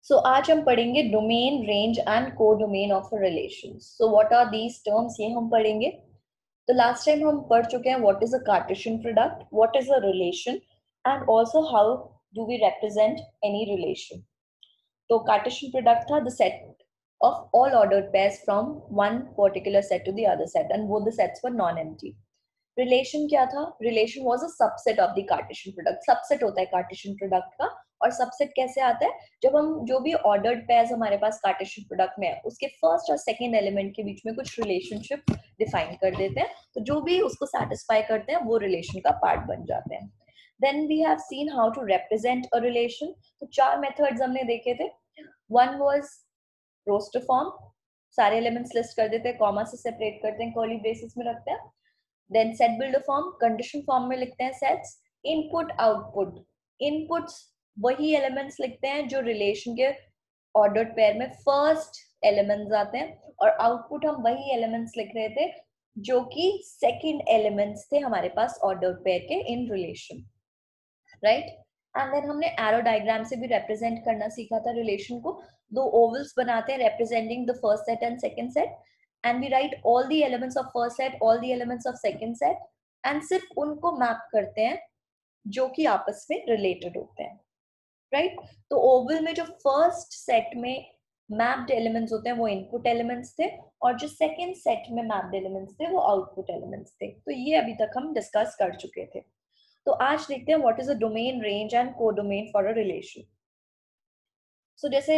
सो आज हम पढ़ेंगे domain, range and codomain of a relation. So what are these terms, ये हम पढ़ेंगे. तो लास्ट टाइम हम पढ़ चुके हैं what is a Cartesian product, what is a relation and also how do we represent any relation. तो Cartesian product था the set of all ordered pairs from one particular set to the other set, and both the sets were non-empty. Relation क्या था? Relation was a subset of the Cartesian product. Subset होता है Cartesian product का. और subset कैसे आता है? जब हम जो भी ऑर्डर्ड पेयर्स हमारे पास कार्टेशियन प्रोडक्ट में है उसके फर्स्ट और सेकंड एलिमेंट के बीच में कुछ रिलेशनशिप डिफाइन कर देते हैं, तो जो भी उसको सेटिस्फाई करते हैं वो रिलेशन का पार्ट बन जाते हैं. Then we have seen how to represent a relation. तो चार मेथड्स हमने देखे थे. One was roster form. सारे एलिमेंट्स लिस्ट कर देते हैं, कॉमा से सेपरेट करते हैं, कर्ली ब्रेसेस में रखते हैं. Then set builder form, condition form में लिखते हैं सेट्स. इनपुट आउटपुट, इनपुट्स वही एलिमेंट्स लिखते हैं जो रिलेशन के ऑर्डर्ड पेयर में फर्स्ट एलिमेंट्स आते हैं, और आउटपुट हम वही एलिमेंट्स लिख रहे थे जो कि सेकंड एलिमेंट्स थे हमारे पास ऑर्डर्ड पेयर के in relation, right. And then हमने एरो डायग्राम से भी रिप्रेजेंट करना सीखा था रिलेशन को. दो ओवल्स बनाते हैं representing the first set and second set, and we write all the elements of first set, all the elements of second set, and सिर्फ उनको मैप करते हैं जो कि आपस में रिलेटेड होते हैं, राइट. तो ओवल में जो फर्स्ट सेट में मैप्ड एलिमेंट्स होते हैं वो इनपुट एलिमेंट्स थे, और जो सेकंड सेट में मैप्ड एलिमेंट्स थे वो आउटपुट एलिमेंट्स थे. तो ये अभी तक हम डिस्कस कर चुके थे. तो आज देखते हैं what is a domain, range and codomain for a relation. So जैसे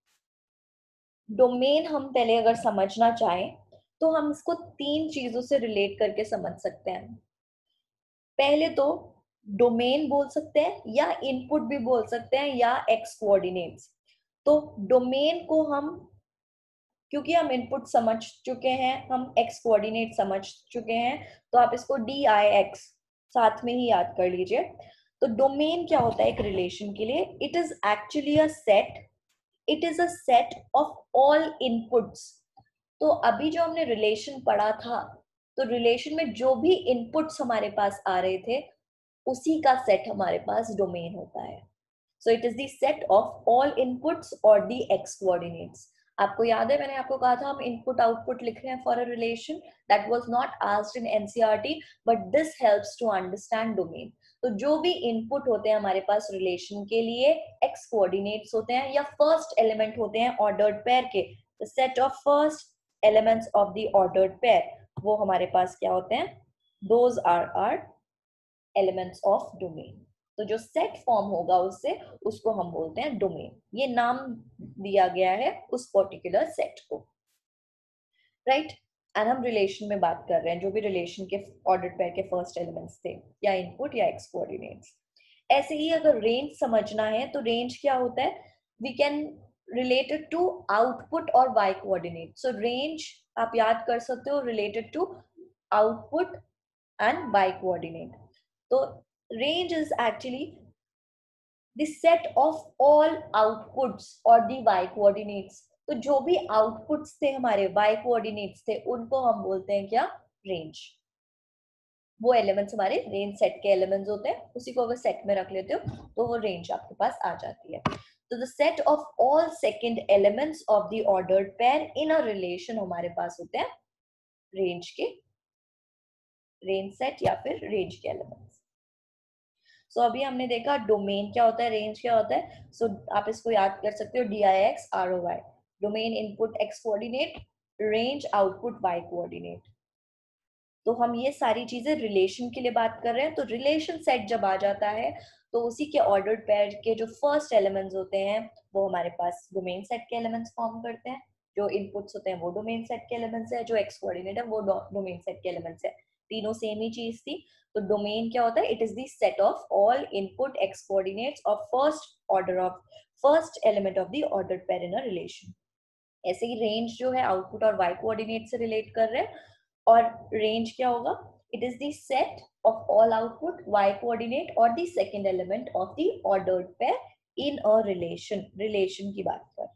डोमेन हम पहले अगर समझना चाहें तो हम इसको तीन चीजों से रिलेट करके समझ सकते हैं. पहले तो डोमेन बोल सकते हैं, या इनपुट भी बोल सकते हैं, या एक्स कोऑर्डिनेट्स. तो डोमेन को हम, क्योंकि हम इनपुट समझ चुके हैं, हम एक्स कोऑर्डिनेट समझ चुके हैं, तो आप इसको डी आई एक्स साथ में ही याद कर लीजिए. तो डोमेन क्या होता है एक रिलेशन के लिए? It is actually a set, it is a set of all inputs. तो अभी जो हमने रिलेशन पढ़ा था, तो रिलेशन में जो भी इनपुट्स हमारे पास आ रहे थे उसी का सेट हमारे पास डोमेन होता है. So it is the set of all inputs और द एक्स कोऑर्डिनेट्स. आपको याद है मैंने आपको कहा था हम इनपुट आउटपुट लिख रहे हैं for a relation. That was not asked in NCERT, but this helps to understand domain. तो जो भी इनपुट होते हैं हमारे पास रिलेशन के लिए, एक्स कोऑर्डिनेट्स होते हैं या फर्स्ट एलिमेंट होते हैं ऑर्डर्ड पेयर के, the set of first elements of the ordered pair, वो हमारे पास क्या होते हैं? Those are elements of domain. तो जो सेट फॉर्म होगा उससे, उसको हम बोलते हैं डोमेन. ये नाम दिया गया है उस पर्टिकुलर सेट को, राइट. एंड हम रिलेशन में बात कर रहे हैं, जो भी रिलेशन के ऑर्डर्ड पेयर के फर्स्ट एलिमेंट्स थे, या इनपुट या एक्स कोऑर्डिनेट्स. ऐसे ही अगर रेंज समझना है तो रेंज क्या होता है? We can related to output और वाई कोऑर्डिनेट. सो रेंज आप याद कर सकते हो related to output and Y coordinate. तो range is actually the set of all outputs or the y coordinates. तो जो भी outputs थे हमारे y coordinates थे, उनको हम बोलते हैं क्या? range. वो एलिमेंट्स हमारे रेंज सेट के एलिमेंट्स होते हैं, उसी को अगर सेट में रख लेते हो तो वो रेंज आपके पास आ जाती है. तो the set of all second elements of the ordered pair in a relation हमारे पास होते हैं रेंज के, रेंज सेट या फिर रेंज के एलिमेंट्स. सो अभी हमने देखा डोमेन क्या होता है, रेंज क्या होता है. सो आप इसको याद कर सकते हो D I X R O Y. Domain input X coordinate, range output Y coordinate. तो हम ये सारी चीजें रिलेशन के लिए बात कर रहे हैं. तो रिलेशन सेट जब आ जाता है तो उसी के ऑर्डर्ड पेयर के जो फर्स्ट एलिमेंट्स होते हैं वो हमारे पास डोमेन सेट के एलिमेंट्स फॉर्म करते हैं. जो इनपुट्स होते हैं वो डोमेन सेट के एलिमेंट्स है, जो एक्स कोऑर्डिनेट है वो डोमेन सेट के एलिमेंट्स है. तीनों सेम ही चीज थी. तो डोमेन क्या होता है? It is the set of all input X coordinates of first order of first element of the ordered pair in a relation. ऐसे ही रेंज जो है आउटपुट और वाई कोऑर्डिनेट से रिलेट कर रहे हैं. और रेंज क्या होगा? It is the set of all output Y coordinate और the second element of the ordered pair in a relation. Relation की बात कर.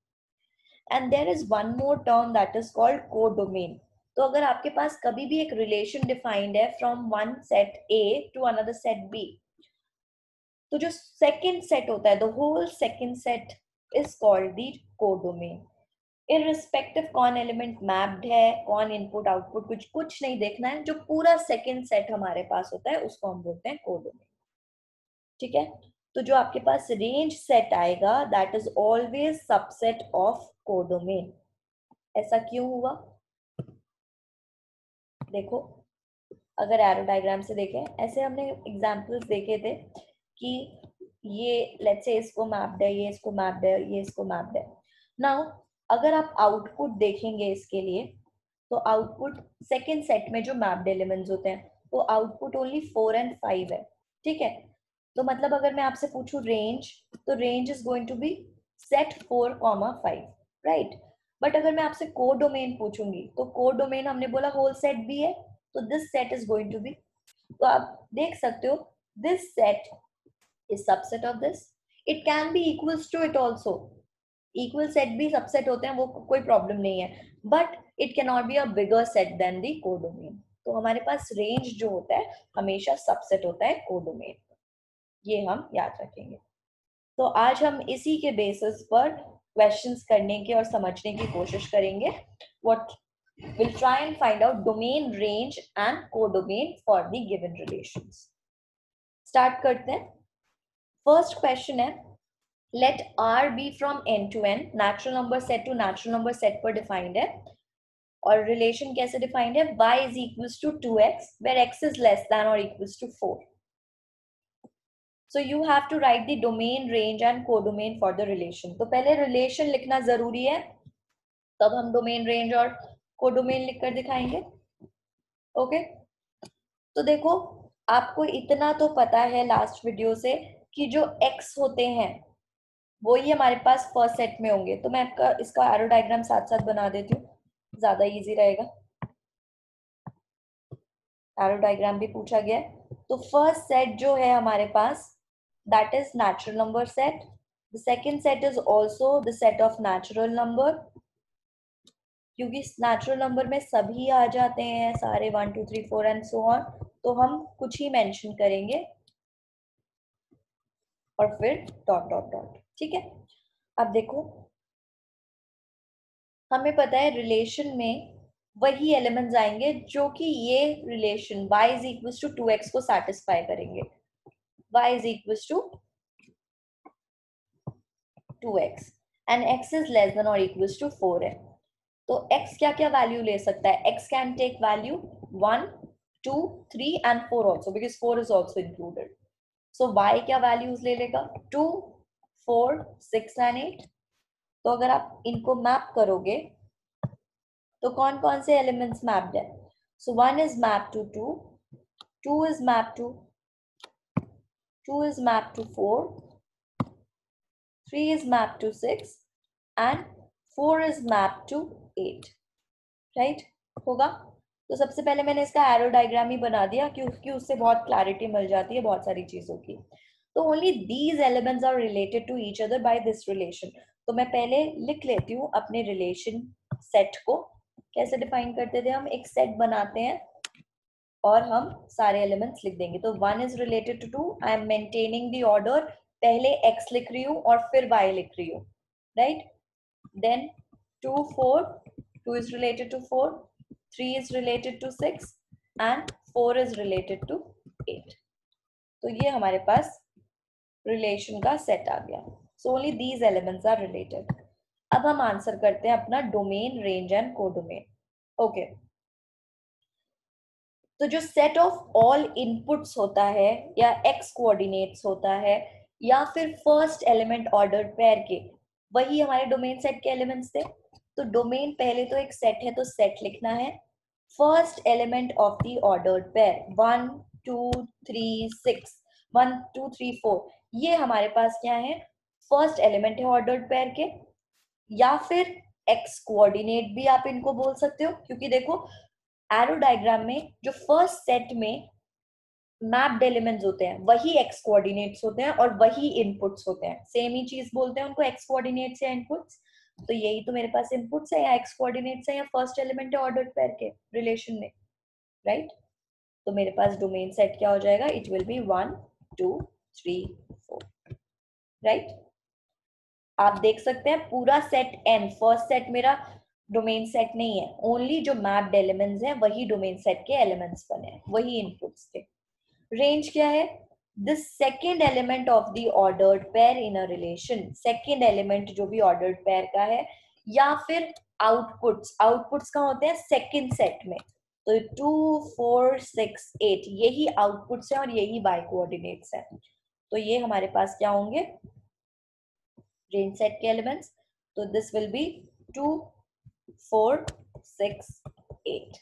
And there is one more term that is called codomain. तो अगर आपके पास कभी भी एक रिलेशन डिफाइंड है from one set A to another set B, तो जो सेकंड सेट होता है, the whole second set is called the codomain. Irrespective कौन एलिमेंट मैप्ड है, कौन इनपुट आउटपुट, कुछ नहीं देखना है, जो पूरा सेकंड सेट हमारे पास होता है उसको हम बोलते हैं कोडोमेन। ठीक है, तो जो आपके पास रेंज सेट आएगा that is always subset of codomain. ऐसा क्यों हुआ? देखो, अगर एरो डायग्राम से देखें, ऐसे हमने एग्जांपल्स देखे थे कि ये लेट्स से इसको मैप्ड है, ये इसको मैप्ड है, ये इसको मैप्ड है। नाउ अगर आप आउटपुट देखेंगे इसके लिए, तो आउटपुट सेकंड सेट में जो मैप्ड एलिमेंट्स होते हैं, तो आउटपुट ओनली 4 एंड 5 है। ठीक है, तो मतलब अगर मैं आपसे पूछूं रेंज, तो range is going to be set 4, 5, right. But अगर मैं आपसे कोड डोमेन पूछूंगी, तो कोड डोमेन हमने बोला होल सेट भी है, तो this set is going to be, तो आप देख सकते हो this set is subset of this. It can be equals to it also, equal set भी सबसेट होते हैं, वो कोई प्रॉब्लम नहीं है, but it can not be a bigger set than the codomain. तो हमारे पास रेंज जो होता है हमेशा सबसेट होता है कोडोमेन, ये हम याद रखेंगे। तो आज हम इसी के बेसिस पर क्वेश्चंस करने के और समझने की कोशिश करेंगे। What we'll try and find out domain range and codomain for the given relations. Start करते हैं। First question है, let R be from n to n, natural number set to natural number set पर defined है, और relation कैसे defined है, y is equals to 2x where x is less than or equals to 4. So you have to write the domain range and codomain for the relation. तो पहले relation लिखना जरूरी है, तब हम domain range और codomain लिखकर दिखाएंगे। ओके, तो देखो, आपको इतना तो पता है लास्ट वीडियो से कि जो x होते हैं वो ही हमारे पास फर्स्ट सेट में होंगे। तो मैं आपका इसका एरो डायग्राम साथ साथ बना देती हूँ, ज्यादा इजी रहेगा। एरो डायग्राम भी पूछा गया है। तो फर्स्ट सेट जो है हमारे पास that is natural number set. The second set is also the set of natural number, क्योंकि नेचुरल नंबर में सभी आ जाते हैं सारे 1 2 3 4 एंड सो ऑन, तो हम कुछ ही मेंशन करेंगे और फिर डॉट डॉट डॉट। ठीक है, अब देखो, हमें पता है रिलेशन में वही एलिमेंट्स आएंगे जो कि ये relation y is equal to 2x को सेटिस्फाई करेंगे। y is equal to 2x and x is less than और इक्वल टू 4 है। तो x क्या क्या वैल्यू ले सकता है, x can take value 1 2 3 and 4 also, because 4 is also included. So y क्या वैल्यूज ले लेगा, 2 4 6 एंड 8। तो अगर आप इनको मैप करोगे तो कौन कौन से एलिमेंट्स मैप्ड है, so 1 is map to 2, 2 is mapped to 2 is mapped to 4, 3 is mapped to 6 and 4 is mapped to 8, right होगा। तो सबसे पहले मैंने इसका एरो डायग्राम ही बना दिया क्योंकि उससे बहुत क्लैरिटी मिल जाती है बहुत सारी चीजों की। तो only these elements are related to each other by this relation. तो मैं पहले लिख लेती हूँ अपने रिलेशन सेट को। कैसे डिफाइन करते थे हम, एक सेट बनाते हैं और हम सारे एलिमेंट्स लिख देंगे। तो 1 is related to 2, I am maintaining the order, पहले x लिख रही हूँ और फिर y लिख रही हूँ, right. Then 2 4, 2 is related to 4, 3 is related to 6 and 4 is related to 8। तो ये हमारे पास रिलेशन का सेट आ गया। So only these elements are related. अब हम आंसर करते हैं अपना domain range and codomain. Okay, तो जो सेट ऑफ ऑल इनपुट्स होता है या एक्स कोऑर्डिनेट्स होता है या फिर फर्स्ट एलिमेंट ऑर्डर पेयर के, वही हमारे डोमेन सेट के एलिमेंट्स थे। तो डोमेन पहले तो एक सेट है तो सेट लिखना है, first element of the ordered pair 1 2 3 6, 1 2 3 4, ये हमारे पास क्या है, फर्स्ट एलिमेंट है ऑर्डर्ड पेयर के, या फिर एक्स कोऑर्डिनेट भी आप इनको बोल सकते हो, क्योंकि देखो एरो डायग्राम में जो फर्स्ट सेट में मैप्ड एलिमेंट्स होते हैं वही एक्स कोऑर्डिनेट्स होते हैं और वही इनपुट्स होते हैं, सेम ही चीज बोलते हैं उनको, एक्स कोऑर्डिनेट्स या इनपुट्स। तो यही तो मेरे पास इनपुट्स है या एक्स कोऑर्डिनेट्स है या फर्स्ट एलिमेंट है ऑर्डर्ड पेयर के रिलेशन में, राइट। तो मेरे पास डोमेन सेट क्या हो जाएगा, इट विल बी 1 2 3 4, राइट। आप देख सकते हैं पूरा सेट n, फर्स्ट सेट मेरा डोमेन सेट नहीं है, ओनली जो मैप्ड एलिमेंट्स हैं वही डोमेन सेट के एलिमेंट्स बने हैं, वही इनपुट्स थे। रेंज क्या है? The second element of the ordered pair in a relation, second element जो भी ऑर्डर्ड पेयर का है, या फिर आउटपुट्स, आउटपुट्स कहाँ होते हैं? सेकेंड सेट में। तो 2 4 6 8 यही आउटपुट्स हैं और यही बाय कोऑर्डिनेट्स हैं। तो ये हमारे पास क्या होंगे? रेंज सेट के एलिमेंट्स। तो this will be 2 4 6 8,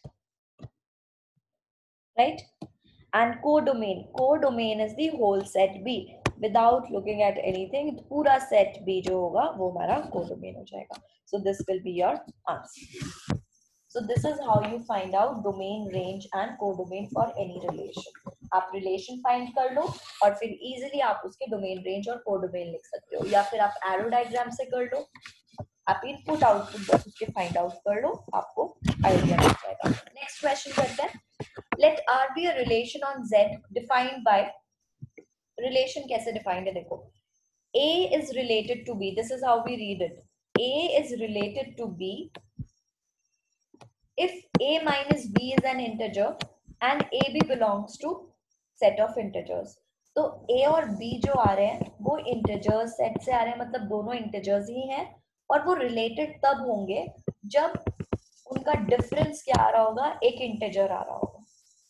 right? And codomain is the whole set B without looking at anything, पूरा set B जो होगा वो हमारा codomain हो जाएगा। So this will be your answer. So this is how you find out domain, range and codomain for any relation. आप relation find कर लो और फिर easily आप उसके domain, range और codomain लिख सकते हो, या फिर आप arrow diagram से कर लो, आप इनपुट आउटपुट बस उसके फाइंड आउट कर लो, आपको आइडिया मिल जाएगा। नेक्स्ट क्वेश्चन करते हैं। Let R be a relation on Z defined by, relation कैसे डिफाइंड है देखो, A is related to B, this is how we read it, A is related to B if A minus B is an integer and AB belongs to set of integers। तो A और B जो आ रहे हैं वो integers set से आ रहे हैं, मतलब दोनों इंटीजर्स ही हैं, और वो रिलेटेड तब होंगे जब उनका डिफरेंस क्या आ रहा होगा? एक इंटीजर आ रहा होगा।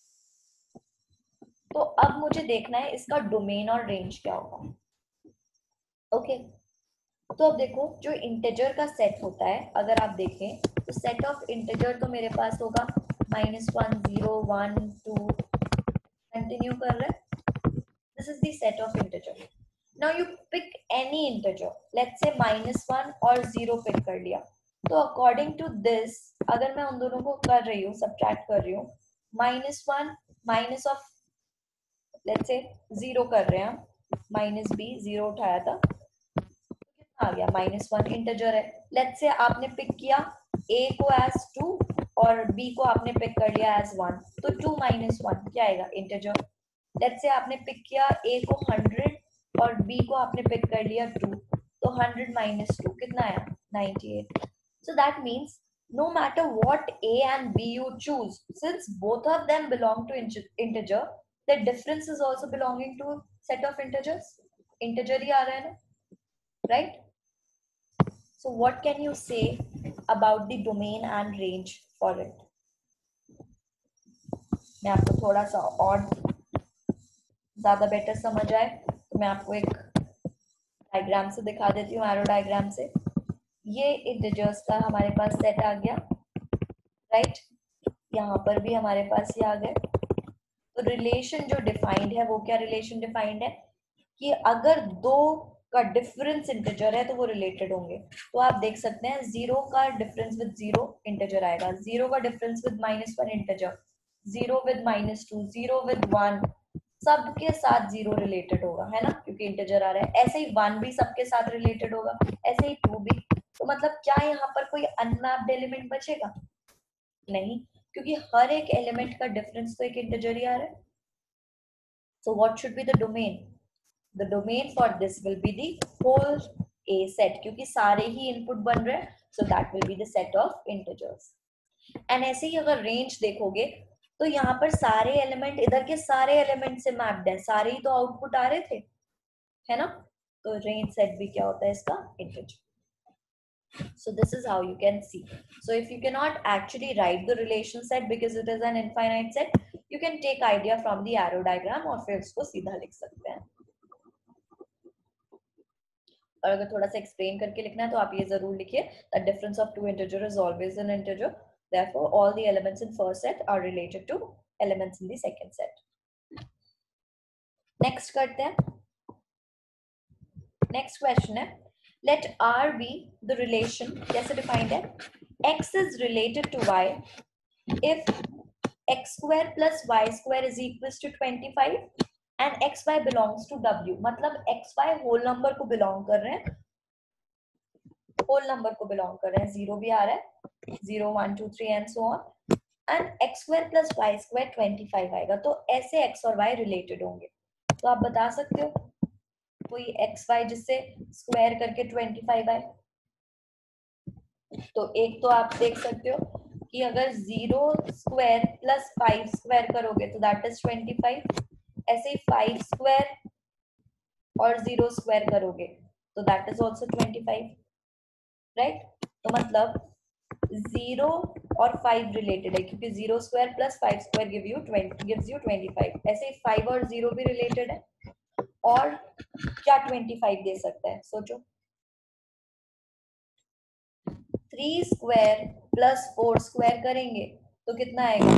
तो अब मुझे देखना है इसका डोमेन और रेंज क्या होगा। ओके, तो अब देखो जो इंटीजर का सेट होता है, अगर आप देखें तो सेट ऑफ इंटीजर तो मेरे पास होगा -1 0 1 2, कंटिन्यू कर रहे हैं, this is the set of integer। now you pick any integer, let's say -1 और 0 पिक कर लिया, तो अकॉर्डिंग टू दिस अगर मैं उन दोनों को कर रही हूँ, सब्ट्रैक्ट कर रही हूँ, -1 माइनस ऑफ लेट्स से 0 कर रहे हैं हम, -b 0 उठाया था, आ गया -1 इंटीजर है। लेट्स से आपने पिक किया a को एज 2 और b को आपने पिक कर लिया एज 1, तो 2 - 1 क्या आएगा? इंटीजर। लेट्स से आपने पिक किया a को 100 और b को आपने पिक कर लिया 2, तो 100 - 2 कितना आया? 98। so that means no matter what a and b you choose, since both of them belong to integer, the difference is also belonging to set of integers, integer ही आ रहा है ना, right? So what can you say about the domain and range for it? मैं आपको थोड़ा सा और ज्यादा better समझ आए तो मैं आपको एक डायग्राम से दिखा देती हूँ, एरो डायग्राम से। ये इंटीजर्स का हमारे पास सेट आ गया, राइट? यहाँ पर भी हमारे पास ये आ गए। तो रिलेशन जो डिफाइंड है वो क्या रिलेशन डिफाइंड है कि अगर दो का डिफरेंस इंटीजर है तो वो रिलेटेड होंगे। तो आप देख सकते हैं 0 का डिफरेंस विद 0 इंटीजर आएगा, 0 का difference with -1 integer, 0 with -2, 0 with 1, सबके साथ 0 रिलेटेड होगा, है ना, क्योंकि इंटीजर आ रहा है। ऐसे ही 1 भी सबके साथ रिलेटेड होगा, ऐसे ही 2 भी। तो मतलब क्या यहाँ पर कोई अनमैप्ड एलिमेंट बचेगा? नहीं, क्योंकि हर एक एलिमेंट का डिफरेंस तो एक इंटीजर ही आ रहा है। So what should be the domain? The domain for this will be the whole A set, क्योंकि सारे ही इनपुट बन रहे हैं, so that will be the set of integers। and ऐसे ही अगर रेंज देखोगे तो यहाँ पर सारे एलिमेंट इधर के सारे एलिमेंट से मैप्ड है, सारे ही तो आउटपुट आ रहे थे, है ना? तो रेंज सेट भी क्या होता है इसका? Integer. So this is how you can see. So if you cannot actually write the relation set because it is an infinite set, you can take idea from the arrow diagram और फिर उसको सीधा लिख सकते हैं। और अगर थोड़ा सा एक्सप्लेन करके लिखना है तो आप ये जरूर लिखिए, the difference of two integer is always an integer, therefore all the elements in first set are related to elements in the second set। Next करते हैं, नेक्स्ट क्वेश्चन है, let R be the relation, कैसे defined है? X is related to Y if x square plus y square is equals to 25 and xy belongs to W, मतलब xy whole number को belong कर रहे हैं, whole number को belong कर रहे हैं, 0 भी आ रहा है, 0 1 2 3 and so on, and x square plus y square 25 आएगा, तो ऐसे x और y रिलेटेड होंगे। तो आप बता सकते हो कोई एक्स वाई जिससे स्क्वायर करके 25 आए। तो एक तो आप देख सकते हो कि अगर 0 स्क्वायर प्लस 5 स्क्वायर करोगे तो दैट इज 25। ऐसे ही 5 स्क्वायर और 0 स्क्वायर करोगे तो दैट इज ऑल्सो 25, राइट। तो मतलब 0 और 5 रिलेटेड है क्योंकि 0 square plus 5 square gives you 25। ऐसे ही 5 और 0 भी रिलेटेड है। और क्या 25 दे सकता है सोचो। 3 स्क्वायर प्लस 4 स्क्वायर करेंगे तो कितना आएगा?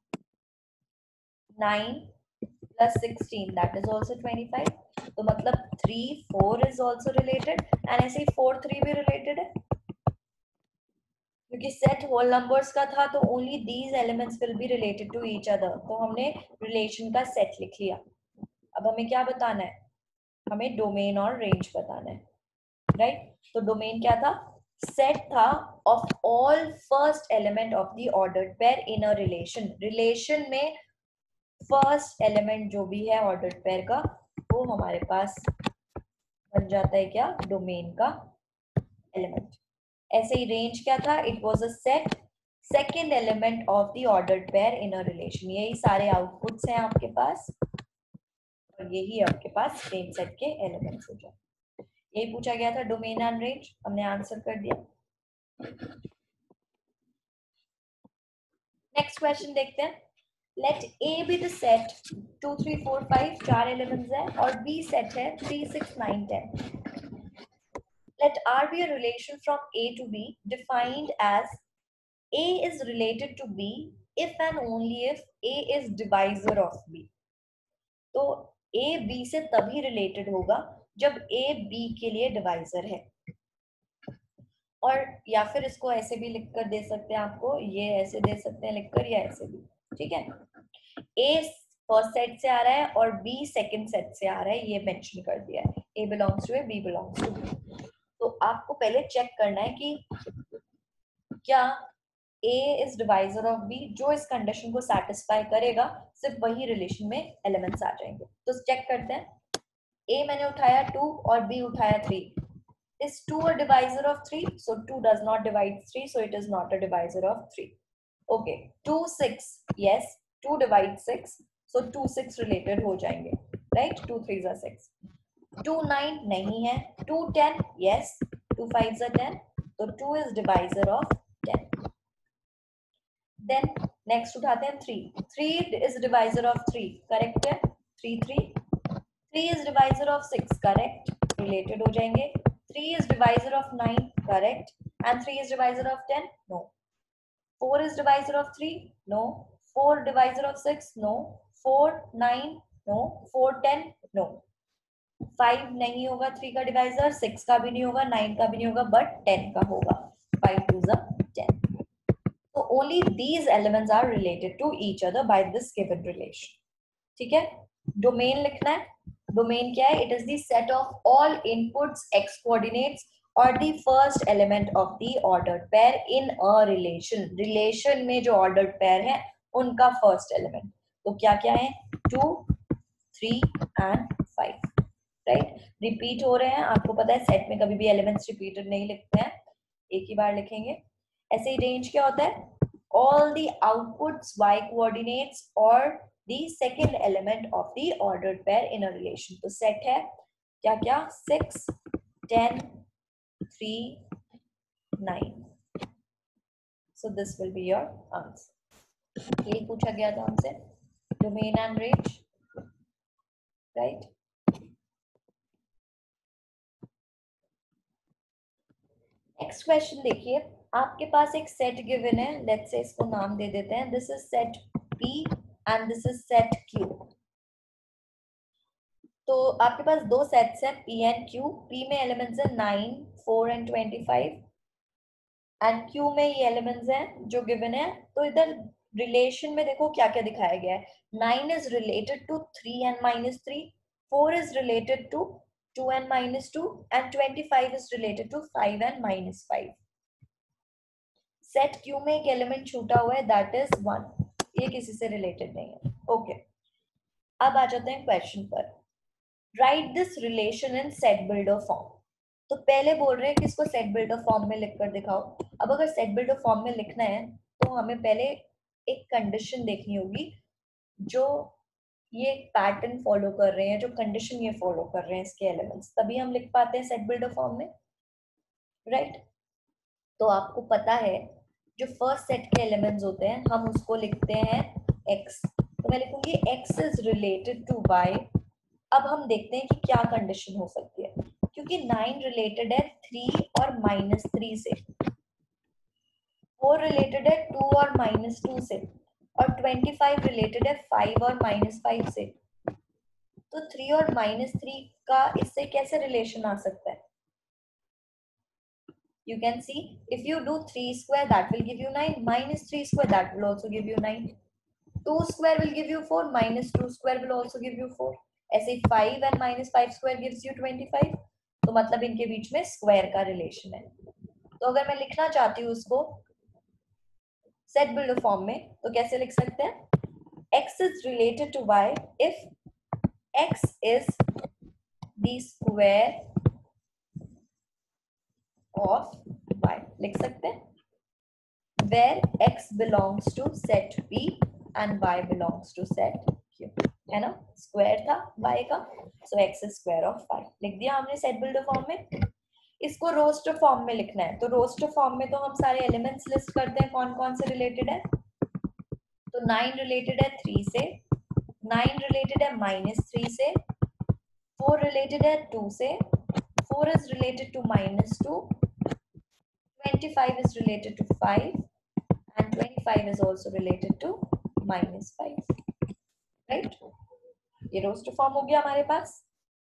9 प्लस 16 दैट इज ऑल्सो 25। तो मतलब 3 4 इज ऑल्सो रिलेटेड एंड ऐसे ही 4 3 भी रिलेटेड है क्योंकि सेट होल नंबर्स का था तो only these elements will be related to each other. तो हमने रिलेशन का सेट लिख लिया। अब हमें क्या बताना है? हमें डोमेन और रेंज बताना है, राइट। तो डोमेन क्या था? सेट था of all first element of the ordered pair in a relation. Relation में फर्स्ट एलिमेंट जो भी है ऑर्डर्ड पेयर का वो हमारे पास बन जाता है क्या? डोमेन का एलिमेंट। ऐसे ही रेंज क्या था? It was a set second element of the ordered pair in a relation. यही सारे आउटपुट्स हैं आपके पास और यही आपके पास सेम सेट के एलिमेंट्स हो जाए। यही पूछा गया था डोमेन एंड रेंज, हमने आंसर कर दिया। नेक्स्ट क्वेश्चन देखते हैं। Let A be the set 2 3 4 5 चार एलिमेंट्स है और बी सेट है 3 6 9 10। Let R be a relation from A to B defined as A is related to B if and only if A is divisor of B। तो A B से तभी related होगा जब A B के लिए divisor है। और या फिर इसको ऐसे भी लिखकर दे सकते हैं, आपको ये ऐसे दे सकते हैं लिखकर या ऐसे भी, ठीक है। A फर्स्ट सेट से आ रहा है और B सेकंड सेट से आ रहा है, ये मेंशन कर दिया है। A belongs to A, B belongs to B। तो आपको पहले चेक करना है कि क्या A is divisor of B। जो इस कंडीशन को सेटिस्फाई करेगा सिर्फ वही रिलेशन में एलिमेंट्स आ जाएंगे। तो चेक करते हैं। A मैंने उठाया 2 और B उठाया 3। Is 2 a divisor of 3? So 2 does not divide 3, so it is not a divisor of 3. Okay, 2 6, yes, 2 divides 6, so 2 6 related हो जाएंगे, right? 2 3s are 6. 2 9 नहीं है। 2 10, yes, 2 5s are 10, so 2 is divisor of 10. Then next उठाते हैं 3. 3 is divisor of 3, correct है? 3 3. 3 is divisor of 6, correct? Related हो जाएंगे। 3 is divisor of 9, correct? And 3 is divisor of 10, no. 4 is divisor of 3, no. 4 divisor of 6, no. 4 9, no. 4 10, no. 5 नहीं होगा 3 का divisor, 6 का भी नहीं होगा, 9 का भी नहीं होगा, बट 10 का होगा। 5 2s are 10. So only these elements are related to each other by this given relation. ठीक है। डोमेन लिखना है। डोमेन क्या है? It is the set of all inputs x coordinates और the first element of the ordered pair in a relation. Relation में जो ordered pair है उनका फर्स्ट एलिमेंट। तो क्या क्या है? 2 3 एंड 5, राइट। रिपीट हो रहे हैं, आपको पता है सेट में कभी भी एलिमेंट्स रिपीटेड नहीं लिखते हैं, एक ही बार लिखेंगे। ऐसे ही रेंज क्या होता है? all the outputs y coordinates or the second element of the ordered pair in a relation। तो सेट है क्या क्या? 6 10 3 9। so this will be your answer। यही पूछा गया था हमसे domain and range, right. Next question देखिए। आपके पास एक सेट गिवन है, लेट्स से इसको नाम दे देते हैं, this is set P and this is set Q। तो आपके पास दो सेट्स हैं P एंड Q। P में एलिमेंट्स हैं 9 4 एंड 25 एंड Q में ये एलिमेंट्स हैं जो गिवन है। तो इधर रिलेशन में देखो क्या क्या दिखाया गया है। 9 is related to 3 and -3, 4 is related to 2 and -2 and 25 is related to 5 and -5। Set Q में एक एलिमेंट छूटा हुआ है दैट इज 1, ये किसी से रिलेटेड नहीं है। ओके अब आ जाते हैं क्वेश्चन पर। Right this relation in set builder form. तो पहले बोल रहे हैं कि इसको सेट बिल्डर फॉर्म में लिखकर दिखाओ। अब अगर सेट बिल्डर फॉर्म में लिखना है तो हमें पहले एक कंडीशन देखनी होगी जो ये पैटर्न फॉलो कर रहे हैं, जो कंडीशन ये फॉलो कर रहे हैं इसके एलिमेंट्स, तभी हम लिख पाते हैं सेट बिल्डर फॉर्म में, राइट। तो आपको पता है जो फर्स्ट सेट के एलिमेंट्स होते हैं हम उसको लिखते हैं x, तो मैं लिखूंगी x is related to y। अब हम देखते हैं कि क्या कंडीशन हो सकती है, क्योंकि 9 रिलेटेड है 3 और -3 से, 4 रिलेटेड है 2 और -2 से, और 25 रिलेटेड है 5 और -5 से। तो 3 और -3 का इससे कैसे रिलेशन आ सकता है? You can see if you do 3 square that will give you 9, -3 square that will also give you 9, 2 square will give you 4, -2 square will also give you 4, ऐसे 5 and -5 square gives you 25। तो मतलब इनके बीच में square का relation है। तो अगर मैं लिखना चाहती हूँ उसको सेट बिल्डर फॉर्म में तो कैसे लिख सकते हैं? x is related to y if x is the square of y, लिख सकते हैं, where x belongs to set p and y belongs to set q, है ना, स्क्वायर था y का, so x is square of y लिख दिया हमने सेट बिल्डर फॉर्म में। इसको रोस्टर फॉर्म में लिखना है, तो रोस्टर फॉर्म में तो हम सारे एलिमेंट्स लिस्ट करते हैं कौन कौन से रिलेटेड है। तो 9 रिलेटेड है 3 से, 9 रिलेटेड है -3 से, 4 रिलेटेड है 2 से, 4 is related to -2, 25 is related to 5 and 25 is also related to -5, right? ये रोस्टर फॉर्म हो गया हमारे पास।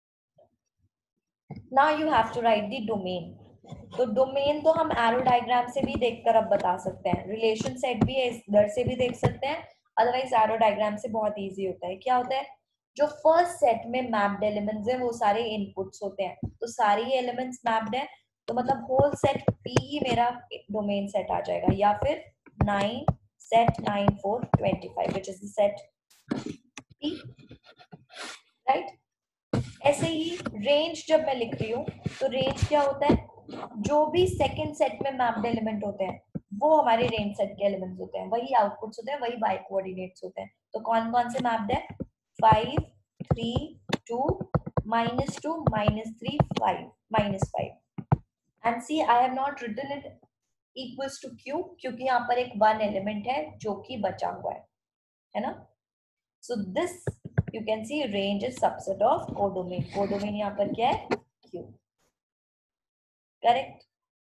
Now you have to write the domain। तो डोमेन तो हम एरो डायग्राम से भी देखकर अब बता सकते हैं, रिलेशन सेट भी है इधर से भी देख सकते हैं, अदरवाइज एरो डायग्राम से बहुत इजी होता है। क्या होता है, जो फर्स्ट सेट में मैप्ड एलिमेंट्स हैं वो सारे इनपुट्स होते हैं, तो सारे ही एलिमेंट्स मैप्ड हैं, तो मतलब होल सेट P ही मेरा डोमेन सेट आ जाएगा, या फिर 9 set 9 4 25 which is the set P, right. ऐसे ही रेंज जब मैं लिख रही हूँ तो रेंज क्या होता है, जो भी सेकंड सेट में मैप्ड एलिमेंट होते हैं वो हमारे रेंज सेट के एलिमेंट्स होते हैं, वही आउटपुट्स होते हैं, वही बाय कोऑर्डिनेट्स होते हैं। तो कौन कौन से मैप्ड है, 5 3 2 -2 -3 5 -5। And see I have not written it equals to Q, क्योंकि यहाँ पर एक वन एलिमेंट है जो कि बचा हुआ है ना। So this you can see range is subset of codomain, codomain यहाँ पर क्या है, Q, करेक्ट।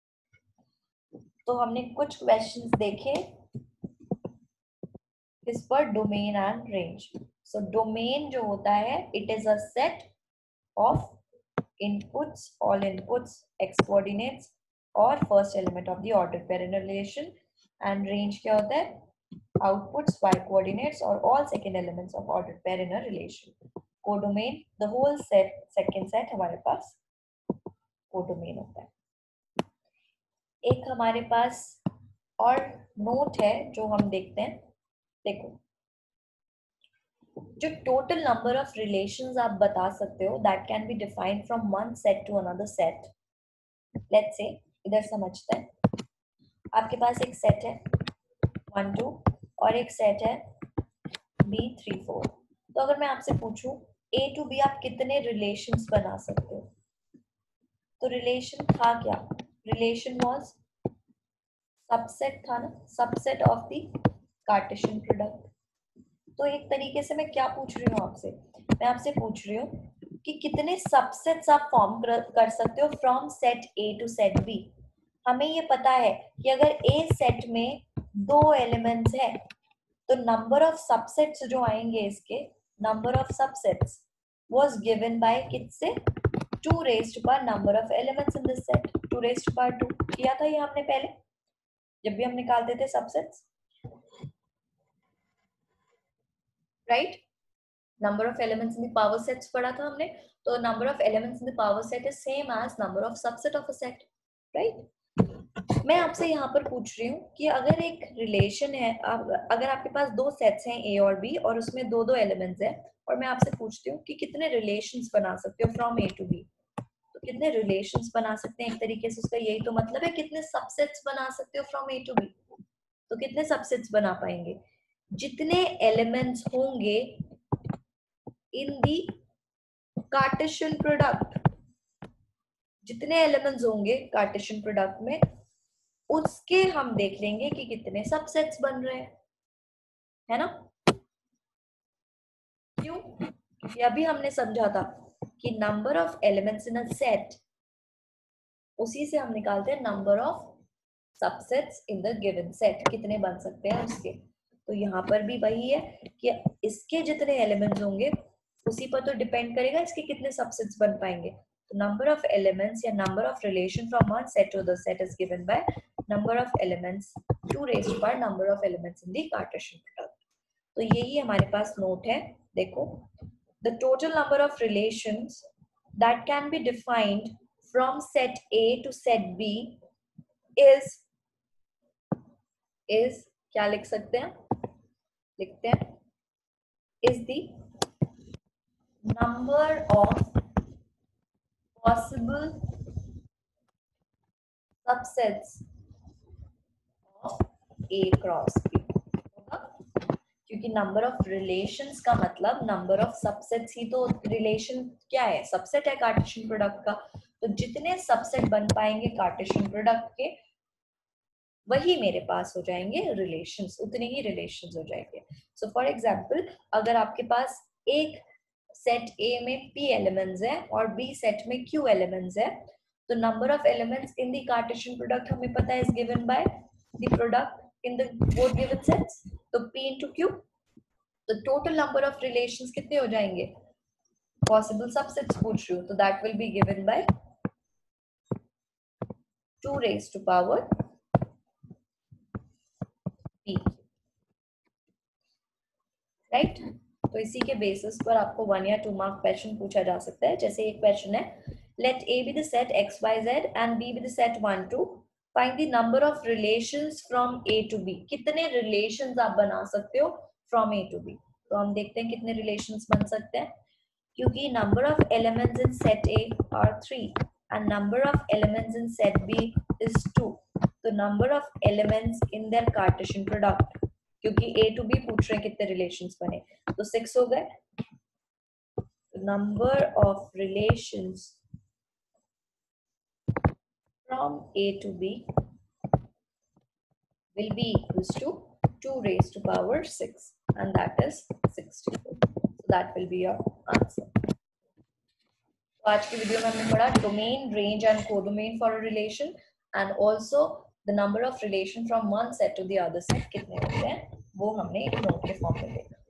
तो हमने कुछ क्वेश्चंस देखे इस पर domain and range. So domain जो होता है it is a set of inputs, all inputs, x coordinates और first element of the order pair in relation, and range क्या होता है, outputs, y coordinates or all second elements of ordered pair in a relation। Codomain the whole set, second set हमारे पास codomain होता है। एक हमारे पास और नोट है जो हम देखते हैं, देखो जो टोटल नंबर ऑफ रिलेशंस आप बता सकते हो that can be defined from one set to another set. Let's say इधर समझते हैं, आपके पास एक सेट है 1 2 और एक सेट है B 3 4। तो अगर मैं आपसे पूछूं A to B आप कितने रिलेशंस बना सकते हो, तो रिलेशन था क्या, रिलेशन वाज सबसेट था ना, subset of the Cartesian product. तो एक तरीके से मैं क्या पूछ रही हूँ आपसे, मैं आपसे पूछ रही हूँ कि कितने सबसेट्स आप फॉर्म कर सकते हो from set A to set B। हमें ये पता है कि अगर A सेट में 2 एलिमेंट्स है तो नंबर ऑफ सबसेट्स जो आएंगे इसके, number of subsets was given by किससे, 2 रेज्ड पर number of elements in this set, 2 raised पर 2 किया था ये हमने पहले जब भी हम निकालते थे subsets, right. Number of elements in the power sets पढ़ा था हमने, तो number of elements in the power set is same as number of subset of a set, right. मैं आपसे यहाँ पर पूछ रही हूँ कि अगर एक रिलेशन है, अगर आपके पास दो सेट्स हैं ए और बी और उसमें दो दो एलिमेंट्स हैं, और मैं आपसे पूछती हूँ कि कितने रिलेशंस बना सकते हो फ्रॉम ए टू बी, तो कितने रिलेशंस बना सकते हैं? एक तरीके से उसका यही तो मतलब है, कितने सबसेट्स बना सकते हो फ्रॉम ए टू बी, तो कितने सबसेट्स बना पाएंगे? जितने एलिमेंट्स होंगे इन दी कार्टेशियन प्रोडक्ट, जितने एलिमेंट्स होंगे कार्टेशियन प्रोडक्ट में, उसके हम देख लेंगे कि कितने सबसेट्स बन रहे हैं, है ना? क्यों? क्योंकि अभी हमने समझा था कि number of elements in a set, उसी से हम निकालते हैं number of subsets in the given set, कितने बन सकते हैं उसके। तो यहाँ पर भी वही है कि इसके जितने एलिमेंट्स होंगे उसी पर तो डिपेंड करेगा इसके कितने सबसेट्स बन पाएंगे। तो नंबर ऑफ एलिमेंट्स या number of relation from one set to the set is given by number of elements 2 raised by number of elements in the Cartesian product. तो यही हमारे पास नोट है। देखो, the total number of relations that can be defined from set A to set B is क्या लिख सकते हैं? लिखते हैं is the number of possible subsets of A cross B होगा, क्योंकि नंबर ऑफ रिलेशंस का मतलब नंबर ऑफ सबसेट्स ही तो, रिलेशन क्या है? सबसेट है कार्टेशियन प्रोडक्ट का, तो जितने सबसेट बन पाएंगे कार्टेशियन प्रोडक्ट के वही मेरे पास हो जाएंगे रिलेशंस, उतने ही रिलेशंस हो जाएंगे। सो फॉर एग्जांपल, अगर आपके पास एक सेट ए में p एलिमेंट्स है और b सेट में q एलिमेंट्स है, तो number of elements in the Cartesian product हमें पता है is given by the product in the both given sets, तो p into q, तो टोटल नंबर ऑफ रिलेशंस कितने हो जाएंगे? पॉसिबल सबसेट्स पूछ रही हूँ, तो that will be given by 2 raised to power p, right? तो इसी के बेसिस पर आपको 1 या 2 मार्क क्वेश्चन पूछा जा सकता है। जैसे एक क्वेश्चन है, let A be the set x y z and B be the set 1 2, find the number of relations from A to B. कितने रिलेशंस आप बना सकते हो फ्रॉम ए टू बी? तो हम देखते हैं कितने रिलेशंस बन सकते हैं। क्योंकि number of elements in set A are 3 and number of elements in set B is 2, तो number of elements in their Cartesian product, क्योंकि A to B पूछ रहे हैं कितने रिलेशंस बने, तो 6 हो गए। Number of relations from A to B will be equals to 2 raised to power 6 and that is 64. So that will be your answer. तो आज की वीडियो में हमने पढ़ा domain, range and codomain for a relation and also the number of relation from one set to the other set कितने होते हैं, वो हमने एक नोट के फॉर्म में देखा।